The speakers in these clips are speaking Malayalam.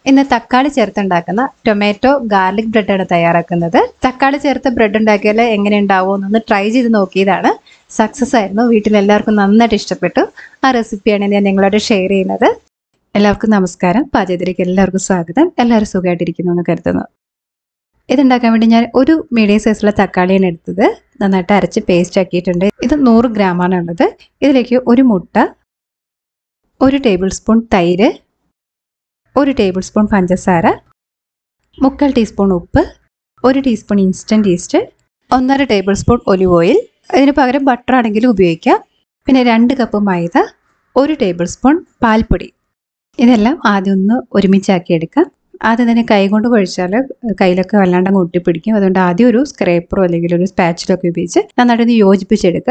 ഇന്ന് തക്കാളി ചേർത്തുണ്ടാക്കുന്ന ടൊമാറ്റോ ഗാർലിക് ബ്രെഡാണ് തയ്യാറാക്കുന്നത്. തക്കാളി ചേർത്ത് ബ്രെഡ് ഉണ്ടാക്കിയാൽ എങ്ങനെ ഉണ്ടാവുമെന്നൊന്ന് ട്രൈ ചെയ്ത് നോക്കിയതാണ്. സക്സസ് ആയിരുന്നു. വീട്ടിലെല്ലാവർക്കും നന്നായിട്ട് ഇഷ്ടപ്പെട്ടു. ആ റെസിപ്പിയാണ് ഞാൻ നിങ്ങളോട് ഷെയർ ചെയ്യുന്നത്. എല്ലാവർക്കും നമസ്കാരം. പാചകത്തിലേക്ക് എല്ലാവർക്കും സ്വാഗതം. എല്ലാവരും സുഖമായിട്ടിരിക്കുന്നു എന്ന് കരുതുന്നു. ഇതുണ്ടാക്കാൻ വേണ്ടി ഞാൻ ഒരു മീഡിയം സൈസുള്ള തക്കാളിയാണ് എടുത്തത്. നന്നായിട്ട് അരച്ച് പേസ്റ്റ് ആക്കിയിട്ടുണ്ട്. ഇത് 100 ഗ്രാമാണ് ഉള്ളത്. ഇതിലേക്ക് ഒരു മുട്ട, 1 ടേബിൾ സ്പൂൺ തൈര്, 1 ടേബിൾ സ്പൂൺ പഞ്ചസാര, 3/4 ടീസ്പൂൺ ഉപ്പ്, 1 teaspoon instant yeast, 1.5 tablespoon olive oil, ഇതിന് പകരം ബട്ടർ ആണെങ്കിലും ഉപയോഗിക്കാം. പിന്നെ 2 കപ്പ് മൈദ, 1 ടേബിൾ സ്പൂൺ പാൽപ്പൊടി. ഇതെല്ലാം ആദ്യം ഒന്ന് ഒരുമിച്ചാക്കി എടുക്കാം. ആദ്യം തന്നെ കൈ കൊണ്ട് കുഴച്ചാൽ കയ്യിലൊക്കെ വല്ലാണ്ട് ഒട്ടിപ്പിടിക്കും. അതുകൊണ്ട് ആദ്യം ഒരു സ്ക്രേപ്പറോ അല്ലെങ്കിൽ ഒരു സ്പാച്ചിലൊക്കെ ഉപയോഗിച്ച് നന്നായിട്ടൊന്ന് യോജിപ്പിച്ചെടുക്കുക.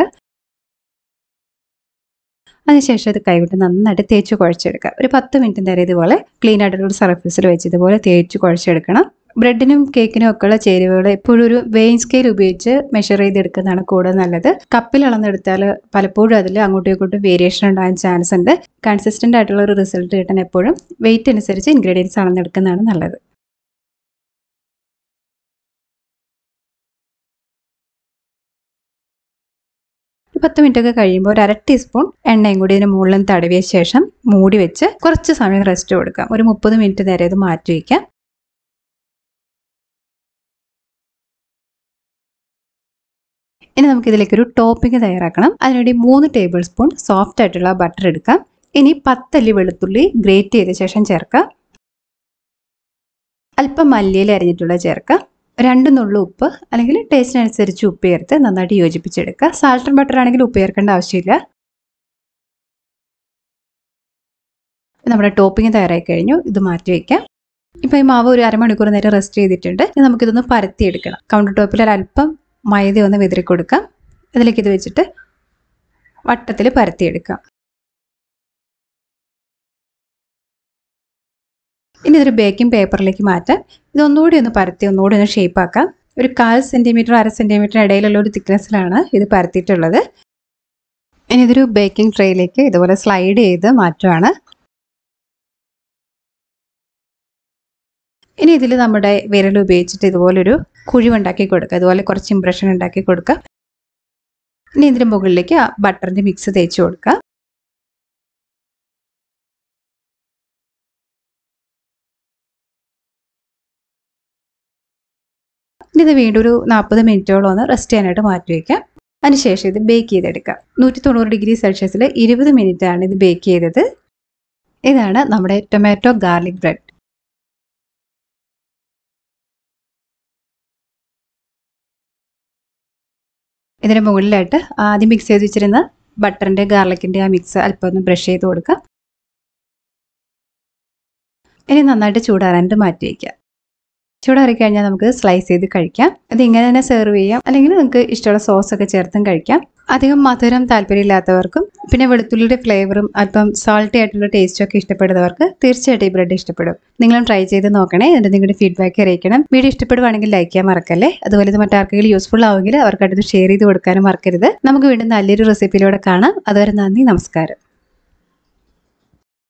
അതിനുശേഷം ഇത് കൈകൊണ്ട് നന്നായിട്ട് തേച്ച് കുഴച്ചെടുക്കുക. ഒരു 10 മിനിറ്റ് നേരം ഇതുപോലെ ക്ലീൻ ആയിട്ടുള്ള ഒരു സർഫസിൽ വെച്ച് ഇതുപോലെ തേച്ച് കുഴച്ചെടുക്കണം. ബ്രെഡിനും കേക്കിനും ഒക്കെ ഉള്ള ചേരുവകൾ എപ്പോഴും ഒരു വെയിൻ സ്കെയിൽ ഉപയോഗിച്ച് മെഷർ ചെയ്തെടുക്കുന്നതാണ് കൂടുതൽ നല്ലത്. കപ്പിൽ അളന്നെടുത്താൽ പലപ്പോഴും അതിൽ അങ്ങോട്ടും ഇങ്ങോട്ടും വേരിയേഷൻ ഉണ്ടാകാൻ ചാൻസ് ഉണ്ട്. കൺസിസ്റ്റൻ്റ് ആയിട്ടുള്ള ഒരു റിസൾട്ട് കിട്ടാൻ എപ്പോഴും വെയിറ്റ് അനുസരിച്ച് ഇൻഗ്രീഡിയൻസ് അളന്നെടുക്കുന്നതാണ് നല്ലത്. ഒരു 10 മിനിറ്റ് ഒക്കെ കഴിയുമ്പോൾ ഒരു 1/2 ടീസ്പൂൺ എണ്ണയും കൂടി ഇതിന് മുകളിൽ തടവിയ ശേഷം മൂടി വെച്ച് കുറച്ച് സമയം റെസ്റ്റ് കൊടുക്കാം. ഒരു 30 മിനിറ്റ് നേരം ഇത് മാറ്റി വയ്ക്കാം. ഇനി നമുക്കിതിലേക്കൊരു ടോപ്പിംഗ് തയ്യാറാക്കണം. അതിനുവേണ്ടി 3 ടേബിൾ സ്പൂൺ സോഫ്റ്റ് ആയിട്ടുള്ള ബട്ടർ എടുക്കാം. ഇനി 10 അല്ലി വെളുത്തുള്ളി ഗ്രേറ്റ് ചെയ്ത ശേഷം ചേർക്കാം. അല്പം മല്ലിയില അരിഞ്ഞിട്ടുള്ള ചേർക്കാം. 2 നുള്ളു ഉപ്പ് അല്ലെങ്കിൽ ടേസ്റ്റിനനുസരിച്ച് ഉപ്പ് ചേർത്ത് നന്നായിട്ട് യോജിപ്പിച്ചെടുക്കുക. സാൾട്ട് ആൻഡ് ബട്ടർ ആണെങ്കിൽ ഉപ്പ് ചേർക്കേണ്ട ആവശ്യമില്ല. നമ്മുടെ ടോപ്പിംഗ് തയ്യാറായി കഴിഞ്ഞു. ഇത് മാറ്റി വയ്ക്കാം. ഇപ്പോൾ ഈ മാവ് ഒരു അരമണിക്കൂർ നേരം റെസ്റ്റ് ചെയ്തിട്ടുണ്ട്. നമുക്കിതൊന്ന് പരത്തിയെടുക്കണം. കൗണ്ടർ ടോപ്പിൽ ഒരല്പം മൈദ ഒന്ന് വിതറി കൊടുക്കാം. അതിലേക്ക് ഇത് വെച്ചിട്ട് വട്ടത്തിൽ പരത്തിയെടുക്കാം. ഇനി ഇതൊരു ബേക്കിംഗ് പേപ്പറിലേക്ക് മാറ്റാം. ഇതൊന്നുകൂടി ഒന്ന് പരത്തി ഒന്നുകൂടി ഒന്ന് ഷേപ്പ് ആക്കാം. ഒരു 1/4 സെൻറ്റിമീറ്റർ 1/2 സെൻറ്റിമീറ്റർ ഇടയിലുള്ള ഒരു തിക്നെസ്സിലാണ് ഇത് പരത്തിയിട്ടുള്ളത്. ഇനി ഇതൊരു ബേക്കിംഗ് ട്രേയിലേക്ക് ഇതുപോലെ സ്ലൈഡ് ചെയ്ത് മാറ്റുവാണ്. ഇനി ഇതിൽ നമ്മുടെ വിരൽ ഉപയോഗിച്ചിട്ട് ഇതുപോലൊരു കുഴിവുണ്ടാക്കി കൊടുക്കുക. ഇതുപോലെ കുറച്ച് ഇംപ്രഷൻ ഉണ്ടാക്കി കൊടുക്കുക. ഇനി ഇതിൻ്റെ മുകളിലേക്ക് ബട്ടറിൻ്റെ മിക്സ് തേച്ച് കൊടുക്കുക. ഇനി ഇത് വീണ്ടും ഒരു 40 മിനിറ്റോളം ഒന്ന് റെസ്റ്റ് ചെയ്യാനായിട്ട് മാറ്റി വയ്ക്കാം. അതിനുശേഷം ഇത് ബേക്ക് ചെയ്തെടുക്കാം. 190 ഡിഗ്രി സെൽഷ്യസിൽ 20 മിനിറ്റ് ആണ് ഇത് ബേക്ക് ചെയ്തത്. ഇതാണ് നമ്മുടെ ടൊമാറ്റോ ഗാർലിക് ബ്രെഡ്. ഇതിന് മുകളിലായിട്ട് ആദ്യം മിക്സ് ചെയ്ത് വെച്ചിരുന്ന ബട്ടറിൻ്റെ ഗാർലിക്കിൻ്റെ ആ മിക്സ് അല്പം ഒന്ന് ബ്രഷ് ചെയ്ത് കൊടുക്കാം. ഇനി നന്നായിട്ട് ചൂടാറാനായിട്ട് മാറ്റി വയ്ക്കുക. ചൂടാറി കഴിഞ്ഞാൽ നമുക്ക് സ്ലൈസ് ചെയ്ത് കഴിക്കാം. ഇത് ഇങ്ങനെ തന്നെ സെർവ് ചെയ്യാം, അല്ലെങ്കിൽ നിങ്ങൾക്ക് ഇഷ്ടമുള്ള സോസൊക്കെ ചേർത്തും കഴിക്കാം. അധികം മധുരം താല്പര്യമില്ലാത്തവർക്കും പിന്നെ വെളുത്തുള്ളിയുടെ ഫ്ലേവറും അല്പം സാൾട്ടി ആയിട്ടുള്ള ടേസ്റ്റും ഒക്കെ ഇഷ്ടപ്പെടുന്നവർക്ക് തീർച്ചയായിട്ടും ഈ ബ്രെഡ് ഇഷ്ടപ്പെടും. നിങ്ങളും ട്രൈ ചെയ്ത് നോക്കണേ. എന്നിട്ട് നിങ്ങളുടെ ഫീഡ്ബാക്ക് അറിയിക്കണം. വീഡിയോ ഇഷ്ടപ്പെടുവാണെങ്കിൽ ലൈക്ക് ചെയ്യാൻ മറക്കല്ലേ. അതുപോലെ ഇത് മറ്റാർക്കെങ്കിലും യൂസ്ഫുൾ ആവുമെങ്കിൽ അവർക്കായിട്ട് ഷെയർ ചെയ്ത് കൊടുക്കാനും മറക്കരുത്. നമുക്ക് വീണ്ടും നല്ലൊരു റെസിപ്പിയിലൂടെ കാണാം. അതുവരെ നന്ദി, നമസ്കാരം.